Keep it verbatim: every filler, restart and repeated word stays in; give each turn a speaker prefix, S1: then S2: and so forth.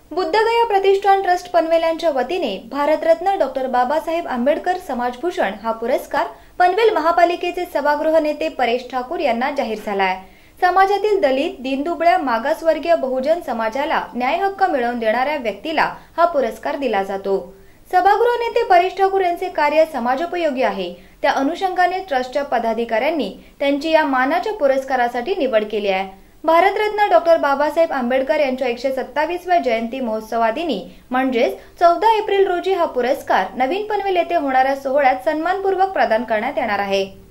S1: बुद्धगया प्रतिष्ठान trust Panvel यांच्या वतीने Bharat Ratna doctor Babasaheb Ambedkar समाजभूषण हा पुरस्कार पनवेल महापालिकेचे सभागृह नेते परेश ठाकूर यांना जाहीर झाला आहे। समाजातील दलित, दीनदुबळ्या, मागासवर्गीय बहुजन समाजाला न्याय हक्क मिळवून देणाऱ्या व्यक्तीला हा पुरस्कार दिला जातो। सभागृह नेते परेश ठाकूर यांचे कार्य समाजोपयोगी आहे, त्या अनुषंगाने ट्रस्टच्या पदाधिकाऱ्यांनी त्यांची या मानाच्या पुरस्कारासाठी निवड केली आहे। भारतरत्न डॉक्टर बाबासाहेब आंबेडकर यांच्या एकशे सत्तावीसव्या जयंती महोत्सवादिनी म्हणजेच चौदा एप्रिल रोजी हा पुरस्कार नवीन पनवेल येथे होणाऱ्या सोहळ्यात सन्मानपूर्वक प्रदान करण्यात येणार आहे।